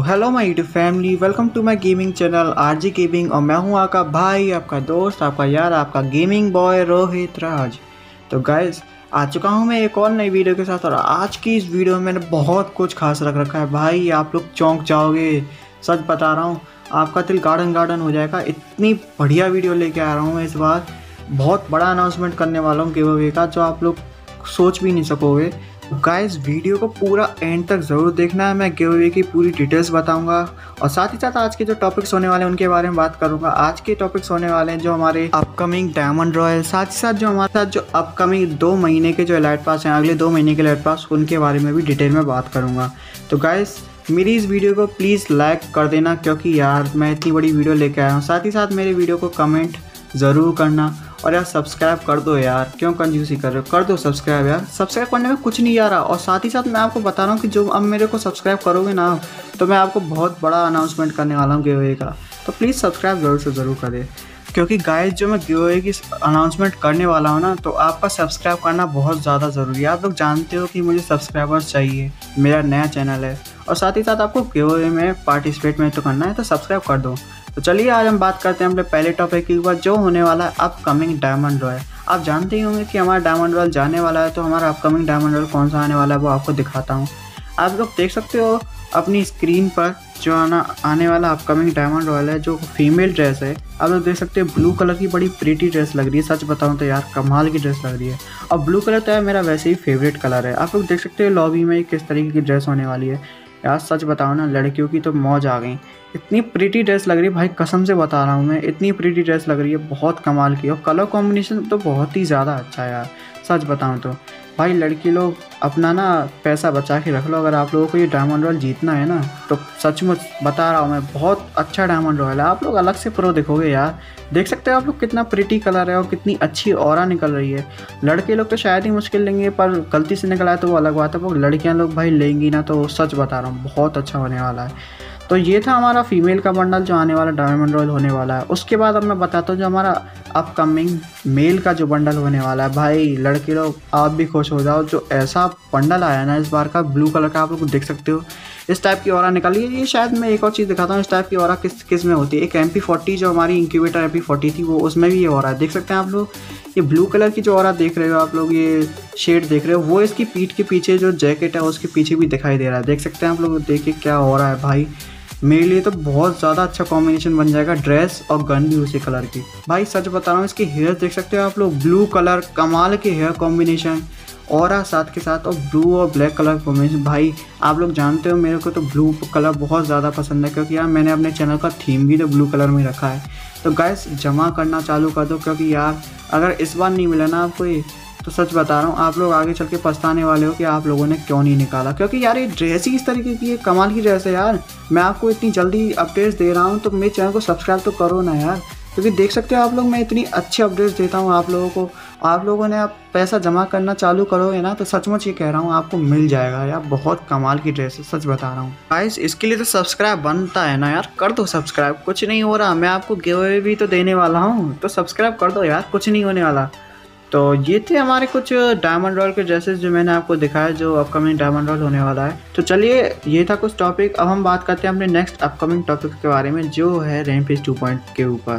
Hello my YouTube family, welcome to my gaming channel RG gaming. और मैं हूं आपका भाई, आपका दोस्त, आपका यार, आपका गेमिंग बॉय रोहित राज। तो गाइस, आ चुका हूं मैं एक और नई वीडियो के साथ। और आज की इस वीडियो में मैंने बहुत कुछ खास रख रखा है भाई, आप लोग चौंक जाओगे। सच बता रहा हूँ, आपका दिल गार्डन गार्डन हो जाएगा। इतनी बढ़िया वीडियो लेके आ रहा हूँ मैं इस बार। बहुत बड़ा अनाउंसमेंट करने वाला हूँ गिव अवे का, जो आप लोग सोच भी नहीं सकोगे। गाइस, वीडियो को पूरा एंड तक ज़रूर देखना है। मैं गिव अवे की पूरी डिटेल्स बताऊंगा और साथ ही साथ आज के जो टॉपिक्स होने वाले हैं उनके बारे में बात करूंगा। आज के टॉपिक्स होने वाले हैं जो हमारे अपकमिंग डायमंड रॉयल, साथ ही साथ जो हमारे साथ जो अपकमिंग 2 महीने के जो एलाइट पास हैं, अगले 2 महीने के एलाइट पास, उनके बारे में भी डिटेल में बात करूँगा। तो गाइस, मेरी इस वीडियो को प्लीज़ लाइक कर देना, क्योंकि यार मैं इतनी बड़ी वीडियो लेके आया हूँ। साथ ही साथ मेरे वीडियो को कमेंट ज़रूर करना और यार सब्सक्राइब कर दो यार, क्यों कंजूसी कर रहे हो, कर दो सब्सक्राइब यार। सब्सक्राइब करने में कुछ नहीं आ रहा। और साथ ही साथ मैं आपको बता रहा हूँ कि जो अब मेरे को सब्सक्राइब करोगे ना, तो मैं आपको बहुत बड़ा अनाउंसमेंट करने वाला हूँ गिव अवे का। तो प्लीज़ सब्सक्राइब ज़रूर से ज़रूर करें, क्योंकि गाइस जो मैं गिव अवे की अनाउंसमेंट करने वाला हूँ ना, तो आपका सब्सक्राइब करना बहुत ज़्यादा ज़रूरी है। आप लोग जानते हो कि मुझे सब्सक्राइबर्स चाहिए, मेरा नया चैनल है और साथ ही साथ आपको गिव अवे में पार्टिसिपेट में तो करना है, तो सब्सक्राइब कर दो। तो चलिए आज हम बात करते हैं अपने पहले टॉपिक के ऊपर, जो होने वाला है अपकमिंग डायमंड रॉयल। आप जानते ही होंगे कि हमारा डायमंड रॉयल जाने वाला है, तो हमारा अपकमिंग डायमंड रॉयल कौन सा आने वाला है वो आपको दिखाता हूँ। आप लोग देख सकते हो अपनी स्क्रीन पर जो आने वाला अपकमिंग डायमंड रॉयल है, जो फीमेल ड्रेस है। आप लोग देख सकते हो ब्लू कलर की बड़ी प्रीटी ड्रेस लग रही है। सच बताऊँ तो यार कमाल की ड्रेस लग रही है। और ब्लू कलर तो यार मेरा वैसे ही फेवरेट कलर है। आप लोग देख सकते हो लॉबी में किस तरीके की ड्रेस होने वाली है। यार सच बताओ ना, लड़कियों की तो मौज आ गई। इतनी प्रीटी ड्रेस लग रही है भाई, कसम से बता रहा हूँ मैं, इतनी प्रीटी ड्रेस लग रही है, बहुत कमाल की। और कलर कॉम्बिनेशन तो बहुत ही ज़्यादा अच्छा है यार। सच बताऊँ तो भाई, लड़की लोग अपना ना पैसा बचा के रख लो। अगर आप लोगों को ये डायमंड रॉयल जीतना है ना, तो सचमुच बता रहा हूँ मैं, बहुत अच्छा डायमंड रॉयल है। आप लोग अलग से प्रो दिखोगे यार। देख सकते हो आप लोग कितना प्रीटी कलर है और कितनी अच्छी ऑरा निकल रही है। लड़के लोग तो शायद ही मुश्किल लेंगे, पर गलती से निकला है तो वो अलग बात है। वो लड़कियाँ लोग भाई लेंगी ना, तो सच बता रहा हूँ बहुत अच्छा होने वाला है। तो ये था हमारा फीमेल का बंडल जो आने वाला डायमंड रॉयल होने वाला है। उसके बाद अब मैं बताता हूँ जो हमारा अपकमिंग मेल का जो बंडल होने वाला है। भाई लड़के लोग आप भी खुश हो जाओ, जो ऐसा बंडल आया ना इस बार का, ब्लू कलर का, आप लोग देख सकते हो इस टाइप की ऑरा निकली है। ये शायद मैं एक और चीज़ दिखाता हूँ, इस टाइप की ऑरा किस में होती है। एक MP40 जो हमारी इंक्यूबेटर MP40 थी, वो उसमें भी ये ऑरा है। देख सकते हैं आप लोग, ये ब्लू कलर की जो ऑरा देख रहे हो आप लोग, ये शेड देख रहे हो, वो इसकी पीठ के पीछे जो जैकेट है उसके पीछे भी दिखाई दे रहा है। देख सकते हैं आप लोग, देखिए क्या हो रहा है भाई। मेरे लिए तो बहुत ज़्यादा अच्छा कॉम्बिनेशन बन जाएगा, ड्रेस और गन भी उसी कलर की। भाई सच बता रहा हूँ, इसके हेयर देख सकते हो आप लोग, ब्लू कलर, कमाल के हेयर कॉम्बिनेशन, ऑरा साथ के साथ, और ब्लू और ब्लैक कलर कॉम्बिनेशन। भाई आप लोग जानते हो मेरे को तो ब्लू कलर बहुत ज़्यादा पसंद है, क्योंकि यार मैंने अपने चैनल का थीम भी तो ब्लू कलर में रखा है। तो गाइस जमा करना चालू कर दो, क्योंकि यार अगर इस बार नहीं मिला ना आपको ये, तो सच बता रहा हूँ आप लोग आगे चल के पछताने वाले हो कि आप लोगों ने क्यों नहीं निकाला। क्योंकि यार ये ड्रेस ही इस तरीके की है, कमाल की ड्रेस है यार। मैं आपको इतनी जल्दी अपडेट्स दे रहा हूँ, तो मेरे चैनल को सब्सक्राइब तो करो ना यार, क्योंकि देख सकते हो आप लोग मैं इतनी अच्छी अपडेट्स देता हूँ आप लोगों को। आप लोगों ने आप पैसा जमा करना चालू करोगे ना, तो सचमुच ये कह रहा हूँ आपको मिल जाएगा यार। बहुत कमाल की ड्रेस है, सच बता रहा हूँ गाइस। इसके लिए तो सब्सक्राइब बनता है ना यार, कर दो सब्सक्राइब, कुछ नहीं हो रहा। मैं आपको गिव अवे भी तो देने वाला हूँ, तो सब्सक्राइब कर दो यार, कुछ नहीं होने वाला। तो ये थे हमारे कुछ डायमंड रॉयल के ड्रेसेस जो मैंने आपको दिखाया, जो अपकमिंग डायमंड रॉयल होने वाला है। तो चलिए ये था कुछ टॉपिक। अब हम बात करते हैं अपने नेक्स्ट अपकमिंग टॉपिक के बारे में, जो है रैम्पेज 2.0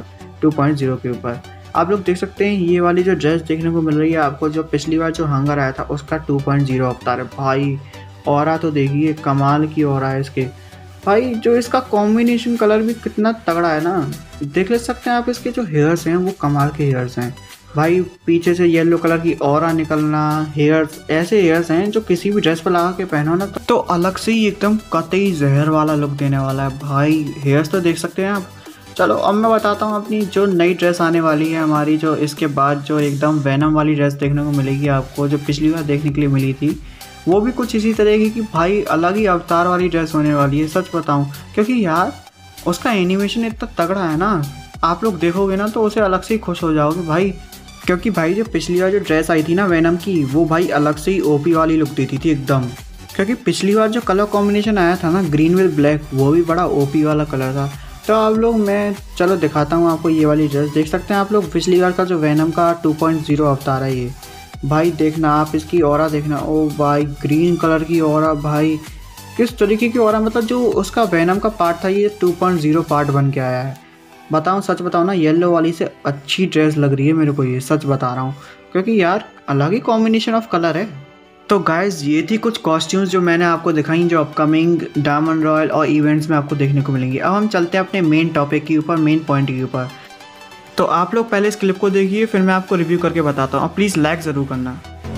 के ऊपर। आप लोग देख सकते हैं ये वाली जो ड्रेस देखने को मिल रही है आपको, जो पिछली बार जो हंगर आया था उसका 2.0 अवतार है भाई। ऑरा तो देखिए कमाल की ऑरा है इसके भाई। जो इसका कॉम्बिनेशन कलर भी कितना तगड़ा है ना, देख ले सकते हैं आप। इसके जो हेयर्स हैं वो कमाल के हेयर्स हैं भाई। पीछे से येलो कलर की ऑरा निकलना, हेयर्स ऐसे हेयर्स हैं जो किसी भी ड्रेस पर लगा के पहनो ना, तो अलग से ही एकदम कतई जहर वाला लुक देने वाला है भाई। हेयर्स तो देख सकते हैं आप। चलो अब मैं बताता हूँ अपनी जो नई ड्रेस आने वाली है हमारी, जो इसके बाद जो एकदम वैनम वाली ड्रेस देखने को मिलेगी आपको, जो पिछली बार देखने के लिए मिली थी, वो भी कुछ इसी तरह की भाई अलग ही अवतार वाली ड्रेस होने वाली है। सच बताऊँ, क्योंकि यार उसका एनिमेशन इतना तगड़ा है ना, आप लोग देखोगे ना तो उसे अलग से ही खुश हो जाओगे भाई। क्योंकि भाई जो पिछली बार जो ड्रेस आई थी ना वैनम की, वो भाई अलग से ही ओपी वाली लुक देती थी एकदम। क्योंकि पिछली बार जो कलर कॉम्बिनेशन आया था ना, ग्रीन विद ब्लैक, वो भी बड़ा ओपी वाला कलर था। तो आप लोग, मैं चलो दिखाता हूँ आपको ये वाली ड्रेस। देख सकते हैं आप लोग पिछली बार का जो वैनम का 2.0 अवतार है ये भाई। देखना आप इसकी ऑरा देखना, ओ भाई ग्रीन कलर की ऑरा भाई, किस तरीके की ऑरा, मतलब जो उसका वेनम का पार्ट था ये 2.0 पार्ट बन के आया है। बताऊँ, सच बताऊँ ना, येलो वाली से अच्छी ड्रेस लग रही है मेरे को, ये सच बता रहा हूँ, क्योंकि यार अलग ही कॉम्बिनेशन ऑफ कलर है। तो गाइज ये थी कुछ कॉस्ट्यूम्स जो मैंने आपको दिखाई, जो अपकमिंग डायमंड रॉयल और इवेंट्स में आपको देखने को मिलेंगी। अब हम चलते हैं अपने मेन टॉपिक के ऊपर, मेन पॉइंट के ऊपर। तो आप लोग पहले इस क्लिप को देखिए, फिर मैं आपको रिव्यू करके बताता हूँ। और प्लीज़ लाइक ज़रूर करना।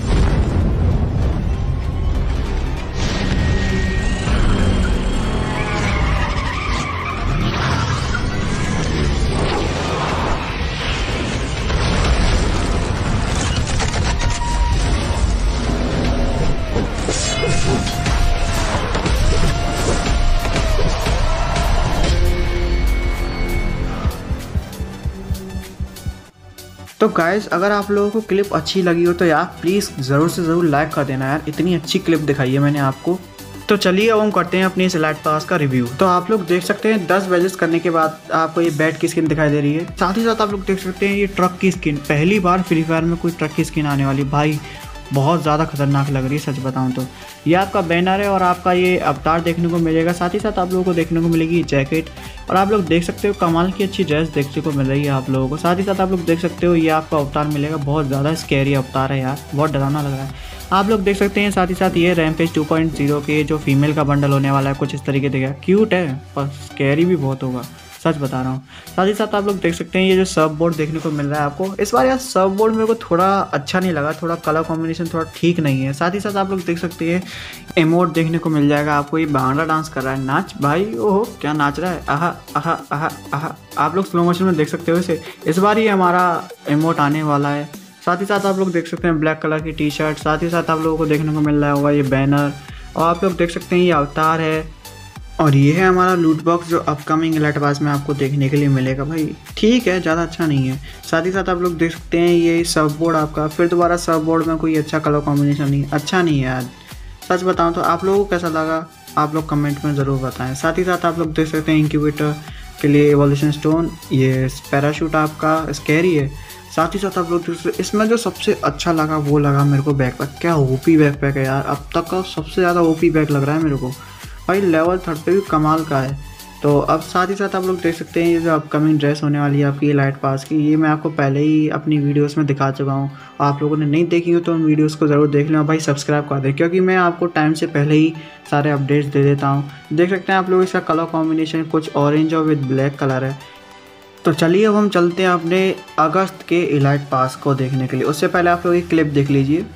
तो गाइज़ अगर आप लोगों को क्लिप अच्छी लगी हो तो यार प्लीज़ ज़रूर से ज़रूर लाइक कर देना यार, इतनी अच्छी क्लिप दिखाई है मैंने आपको। तो चलिए अब हम करते हैं अपनी इस एलाइट पास का रिव्यू। तो आप लोग देख सकते हैं 10 बैजेस करने के बाद आपको ये बैट की स्किन दिखाई दे रही है। साथ ही साथ आप लोग देख सकते हैं ये ट्रक की स्किन, पहली बार फ्री फायर में कोई ट्रक की स्किन आने वाली, भाई बहुत ज़्यादा खतरनाक लग रही है सच बताऊं तो। ये आपका बैनर है और आपका ये अवतार देखने को मिलेगा। साथ ही साथ आप लोगों को देखने को मिलेगी जैकेट, और आप लोग देख सकते हो कमाल की अच्छी ड्रेस देखने को मिल रही है आप लोगों को। साथ ही साथ आप लोग देख सकते हो ये आपका अवतार मिलेगा, बहुत ज़्यादा स्कैरी अवतार है यार, बहुत डरावना लग रहा है। आप लोग देख सकते हैं साथ ही साथ ये रैम्पेज 2.0 के जो फीमेल का बंडल होने वाला है, कुछ इस तरीके दिखा, क्यूट है पर स्कैरी भी बहुत होगा, सच बता रहा हूँ। साथ ही साथ आप लोग देख सकते हैं ये जो सर्फ बोर्ड देखने को मिल रहा है आपको, इस बार यार सर्फ बोर्ड मेरे को थोड़ा अच्छा नहीं लगा, थोड़ा कलर कॉम्बिनेशन थोड़ा ठीक नहीं है। साथ ही साथ आप लोग देख सकते हैं इमोट देखने को मिल जाएगा आपको, ये भांगड़ा डांस कर रहा है, नाच भाई, ओहो क्या नाच रहा है, आहा आहा आहा आहा। आप लोग स्लो मोशन में देख सकते हो इसे, इस बार ये हमारा इमोट आने वाला है। साथ ही साथ आप लोग देख सकते हैं ब्लैक कलर की टी शर्ट, साथ ही साथ आप लोगों को देखने को मिल रहा होगा ये बैनर, और आप लोग देख सकते हैं ये अवतार है, और ये है हमारा लूट बॉक्स जो अपकमिंग एलाइट पास में आपको देखने के लिए मिलेगा। भाई ठीक है, ज़्यादा अच्छा नहीं है। साथ ही साथ आप लोग देख सकते हैं ये सर्फ बोर्ड आपका, फिर दोबारा सर्फ बोर्ड में कोई अच्छा कलर कॉम्बिनेशन नहीं, अच्छा नहीं है यार, सच बताऊँ तो। आप लोगों को कैसा लगा आप लोग कमेंट में ज़रूर बताएं। साथ ही साथ आप लोग देख सकते हैं इंक्यूबेटर के लिए एवोल्यूशन स्टोन, ये पैराशूट आपका स्कैरी है। साथ ही साथ आप लोग इसमें जो सबसे अच्छा लगा वो लगा मेरे को बैकपैक, क्या ओपी बैकपैक है यार, अब तक का सबसे ज़्यादा ओपी बैग लग रहा है मेरे को भाई, लेवल 3 पे भी कमाल का है। तो अब साथ ही साथ आप लोग देख सकते हैं ये जो अपकमिंग ड्रेस होने वाली है आपकी एलाइट पास की, ये मैं आपको पहले ही अपनी वीडियोस में दिखा चुका हूँ। आप लोगों ने नहीं देखी हो तो उन वीडियोस को ज़रूर देख लें और भाई सब्सक्राइब कर दें, क्योंकि मैं आपको टाइम से पहले ही सारे अपडेट्स दे देता हूँ। देख सकते हैं आप लोग इसका कलर कॉम्बिनेशन कुछ ऑरेंज और विद ब्लैक कलर है। तो चलिए अब हम चलते हैं अपने अगस्त के एलाइट पास को देखने के लिए। उससे पहले आप लोग एक क्लिप देख लीजिए।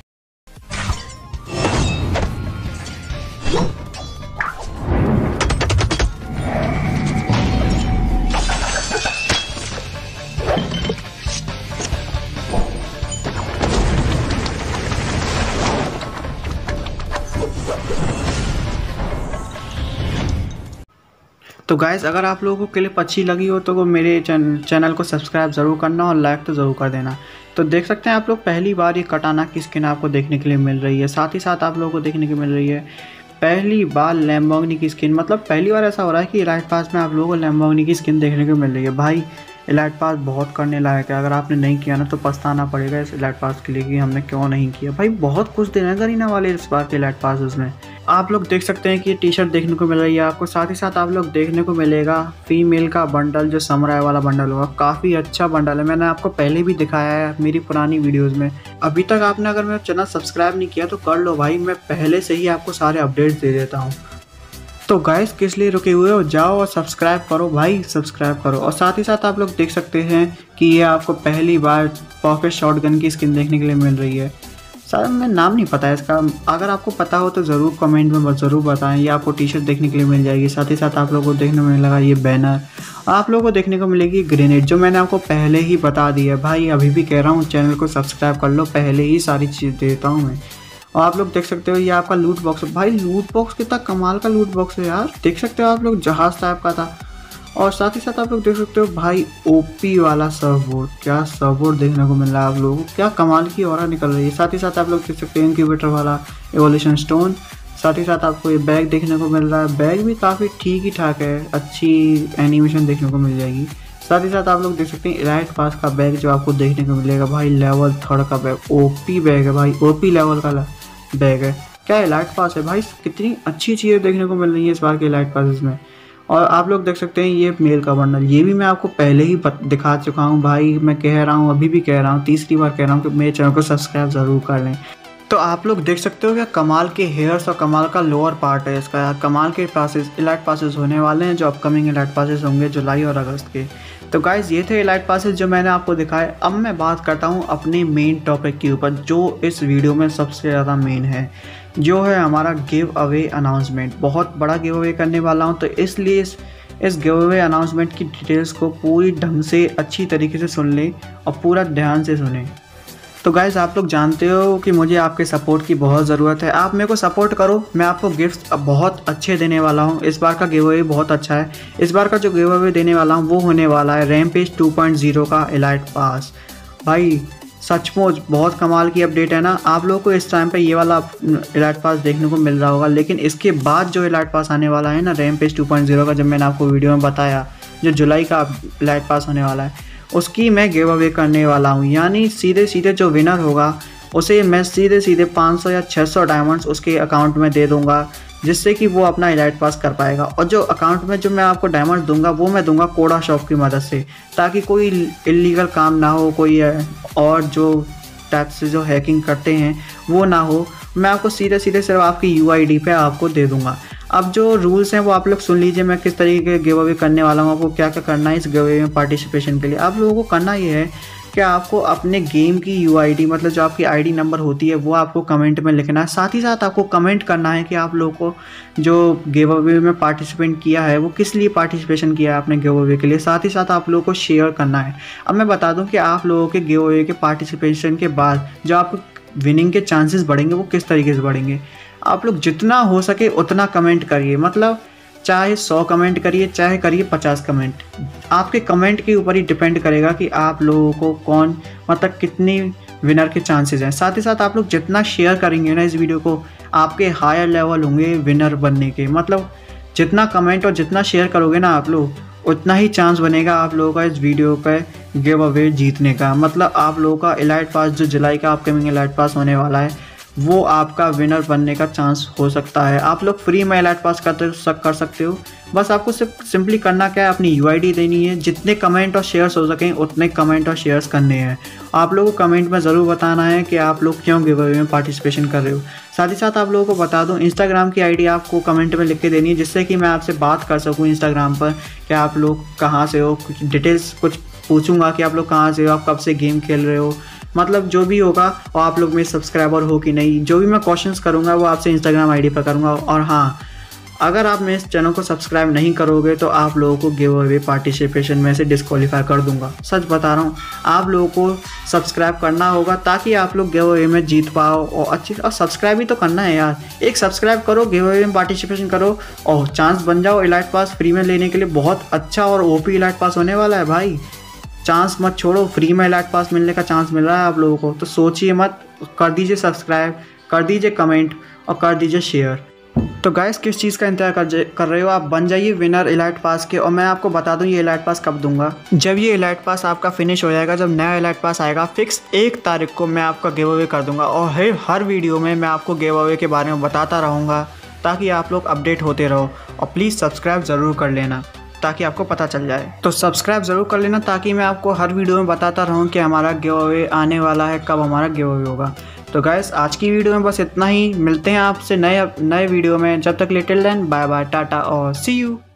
तो गाइज़ अगर आप लोगों को क्लिप अच्छी लगी हो तो वो मेरे चैनल को सब्सक्राइब ज़रूर करना और लाइक तो ज़रूर कर देना। तो देख सकते हैं आप लोग पहली बार ये कटाना की स्किन आपको देखने के लिए मिल रही है। साथ ही साथ आप लोगों को देखने को मिल रही है पहली बार लैम्बोर्गिनी की स्किन, मतलब पहली बार ऐसा हो रहा है कि एलाइट पास में आप लोगों को लैम्बोर्गिनी की स्किन देखने को मिल रही है। भाई एलाइट पास बहुत करने लायक है, अगर आपने नहीं किया ना तो पछताना पड़ेगा इस एलाइट पास के लिए कि हमने क्यों नहीं किया। भाई बहुत कुछ देना करीना वाले इस बार के एलाइट पास उसमें। आप लोग देख सकते हैं कि ये टी शर्ट देखने को मिल रही है आपको। साथ ही साथ आप लोग देखने को मिलेगा फीमेल का बंडल, जो समुराई वाला बंडल होगा, काफ़ी अच्छा बंडल है, मैंने आपको पहले भी दिखाया है मेरी पुरानी वीडियोस में। अभी तक आपने अगर मेरा चैनल सब्सक्राइब नहीं किया तो कर लो भाई, मैं पहले से ही आपको सारे अपडेट्स दे देता हूँ। तो गाइस किस लिए रुके हुए हो, जाओ और सब्सक्राइब करो भाई, सब्सक्राइब करो। और साथ ही साथ आप लोग देख सकते हैं कि ये आपको पहली बार पॉकेट शॉटगन की स्किन देखने के लिए मिल रही है। सर मैं नाम नहीं पता है इसका, अगर आपको पता हो तो ज़रूर कमेंट में ज़रूर बताएं। ये आपको टी शर्ट देखने के लिए मिल जाएगी। साथ ही साथ आप लोगों को देखने को मिलेगा ये बैनर, आप लोगों को देखने को मिलेगी ग्रेनेड, जो मैंने आपको पहले ही बता दिया है भाई। अभी भी कह रहा हूँ चैनल को सब्सक्राइब कर लो, पहले ही सारी चीज़ देता हूँ मैं। और आप लोग देख सकते हो ये आपका लूट बॉक्स है। भाई लूट बॉक्स कितना कमाल का लूट बॉक्स है यार, देख सकते हो आप लोग, जहाज टाइप का था। और साथ ही साथ आप लोग देख सकते हो भाई ओपी वाला सर्फबोर्ड, क्या सर्फबोर्ड देखने को मिल रहा है आप लोगों को, क्या कमाल की ऑरा निकल रही है। साथ ही साथ आप लोग देख सकते हैं इंक्यूबेटर वाला एवोल्यूशन स्टोन। साथ ही साथ आपको ये बैग देखने को मिल रहा है, बैग भी काफ़ी ठीक ही ठाक है, अच्छी एनिमेशन देखने को मिल जाएगी। साथ ही साथ आप लोग देख सकते हैं एलाइट पास का बैग जो आपको देखने को मिलेगा भाई, लेवल 3 का बैग, ओपी बैग है भाई, ओपी लेवल का बैग है, क्या इलाइट पास है भाई, कितनी अच्छी चीज़ें देखने को मिल रही है इस बार के इलाइट पासेस में। और आप लोग देख सकते हैं ये मेल का बंडल, ये भी मैं आपको पहले ही दिखा चुका हूँ भाई। मैं कह रहा हूँ, अभी भी कह रहा हूँ, तीसरी बार कह रहा हूँ कि मेरे चैनल को सब्सक्राइब ज़रूर कर लें। तो आप लोग देख सकते हो क्या कमाल के हेयर्स और कमाल का लोअर पार्ट है इसका। कमाल के पासेस इलाइट पासेस होने वाले हैं जो अपकमिंग इलाइट पासेस होंगे जुलाई और अगस्त के। तो गाइज़ ये थे इलाइट पासेस जो मैंने आपको दिखाए। अब मैं बात करता हूँ अपने मेन टॉपिक के ऊपर जो इस वीडियो में सबसे ज़्यादा मेन है, जो है हमारा गिव अवे अनाउंसमेंट। बहुत बड़ा गिव अवे करने वाला हूँ, तो इसलिए इस गिव अवे अनाउंसमेंट की डिटेल्स को पूरी ढंग से अच्छी तरीके से सुन लें और पूरा ध्यान से सुनें। तो गाइज़ आप लोग जानते हो कि मुझे आपके सपोर्ट की बहुत ज़रूरत है। आप मेरे को सपोर्ट करो, मैं आपको गिफ्ट्स बहुत अच्छे देने वाला हूँ। इस बार का गिव अवे बहुत अच्छा है। इस बार का जो गिव अवे देने वाला हूँ वो होने वाला है रैमपेज 2.0 का इलाइट पास। भाई सचमुच बहुत कमाल की अपडेट है ना। आप लोगों को इस टाइम पे ये वाला इलाइट पास देखने को मिल रहा होगा, लेकिन इसके बाद जो इलाइट पास आने वाला है ना रैमपेज 2.0 का, जब मैंने आपको वीडियो में बताया जो जुलाई का इलाइट पास होने वाला है, उसकी मैं गिव अवे करने वाला हूँ। यानी सीधे सीधे जो विनर होगा उसे मैं सीधे सीधे 500 या 600 डायमंड्स उसके अकाउंट में दे दूँगा, जिससे कि वो अपना इलाइट पास कर पाएगा। और जो अकाउंट में जो मैं आपको डायमंड दूंगा वो मैं दूंगा कोडा शॉप की मदद से, ताकि कोई इलीगल काम ना हो, कोई और जो टाइप से जो हैकिंग करते हैं वो ना हो। मैं आपको सीधे सीधे सिर्फ आपकी UID पे आपको दे दूंगा। अब जो रूल्स हैं वो आप लोग सुन लीजिए, मैं किस तरीके के गिव अवे करने वाला हूँ, आपको क्या क्या करना है इस गिव अवे में पार्टिसिपेशन के लिए। आप लोगों को करना ये है कि आपको अपने गेम की UID, मतलब जो आपकी ID नंबर होती है, वो आपको कमेंट में लिखना है। साथ ही साथ आपको कमेंट करना है कि आप लोगों को जो गिव अवे में पार्टिसिपेट किया है वो किस लिए पार्टिसिपेशन किया है अपने गिव अवे के लिए। साथ ही साथ आप लोगों को शेयर करना है। अब मैं बता दूं कि आप लोगों के गिव अवे के पार्टिसिपेशन के बाद जो आपको विनिंग के चांसेस बढ़ेंगे वो किस तरीके से बढ़ेंगे। आप लोग जितना हो सके उतना कमेंट करिए, मतलब चाहे 100 कमेंट करिए, चाहे करिए 50 कमेंट। आपके कमेंट के ऊपर ही डिपेंड करेगा कि आप लोगों को कौन, मतलब कितनी विनर के चांसेस हैं। साथ ही साथ आप लोग जितना शेयर करेंगे ना इस वीडियो को, आपके हायर लेवल होंगे विनर बनने के। मतलब जितना कमेंट और जितना शेयर करोगे ना आप लोग, उतना ही चांस बनेगा आप लोगों का इस वीडियो पे गिव अवे जीतने का। मतलब आप लोगों का इलाइट पास जो जुलाई का अपकमिंग इलाइट पास होने वाला है वो आपका विनर बनने का चांस हो सकता है। आप लोग फ्री में इलाइट पास कर सकते हो। बस आपको सिर्फ सिंपली करना क्या है, अपनी UID देनी है। जितने कमेंट और शेयर्स हो सकें उतने कमेंट और शेयर्स करने हैं। आप लोगों को कमेंट में ज़रूर बताना है कि आप लोग क्यों गिव अवे में पार्टिसिपेशन कर रहे हो। साथ ही साथ आप लोगों को बता दूं, इंस्टाग्राम की ID आपको कमेंट में लिख के देनी है, जिससे कि मैं आपसे बात कर सकूँ इंस्टाग्राम पर कि आप लोग कहाँ से हो। कुछ डिटेल्स कुछ पूछूंगा कि आप लोग कहाँ से हो, आप कब से गेम खेल रहे हो, मतलब जो भी होगा। और आप लोग मेरे सब्सक्राइबर हो कि नहीं, जो भी मैं क्वेश्चंस करूंगा वो आपसे इंस्टाग्राम ID पर करूंगा। और हाँ, अगर आप मेरे चैनल को सब्सक्राइब नहीं करोगे तो आप लोगों को गिव अवे पार्टिसिपेशन में से डिस्क्वालीफाई कर दूंगा। सच बता रहा हूँ, आप लोगों को सब्सक्राइब करना होगा ताकि आप लोग गिव अवे में जीत पाओ। और अच्छी, और सब्सक्राइब ही तो करना है यार। एक सब्सक्राइब करो, गिव अवे में पार्टिसिपेशन करो और चांस बन जाओ इलाइट पास फ्री में लेने के लिए। बहुत अच्छा और OP इलाइट पास होने वाला है भाई। चांस मत छोड़ो, फ्री में इलाइट पास मिलने का चांस मिल रहा है आप लोगों को, तो सोचिए मत। कर दीजिए सब्सक्राइब, कर दीजिए कमेंट और कर दीजिए शेयर। तो गाइस किस चीज़ का इंतजार कर रहे हो, आप बन जाइए विनर इलाइट पास के। और मैं आपको बता दूं ये इलाइट पास कब दूंगा, जब ये इलाइट पास आपका फिनिश हो जाएगा, जब नया इलाइट पास आएगा फिक्स 1 तारीख को मैं आपका गिव अवे कर दूंगा। और हर वीडियो में मैं आपको गिव अवे के बारे में बताता रहूँगा ताकि आप लोग अपडेट होते रहो। और प्लीज़ सब्सक्राइब ज़रूर कर लेना ताकि आपको पता चल जाए। तो सब्सक्राइब ज़रूर कर लेना ताकि मैं आपको हर वीडियो में बताता रहूं कि हमारा गिव अवे आने वाला है, कब हमारा गिव अवे होगा। तो गाइस आज की वीडियो में बस इतना ही। मिलते हैं आपसे नए वीडियो में। जब तक till then bye bye, tata और सी यू।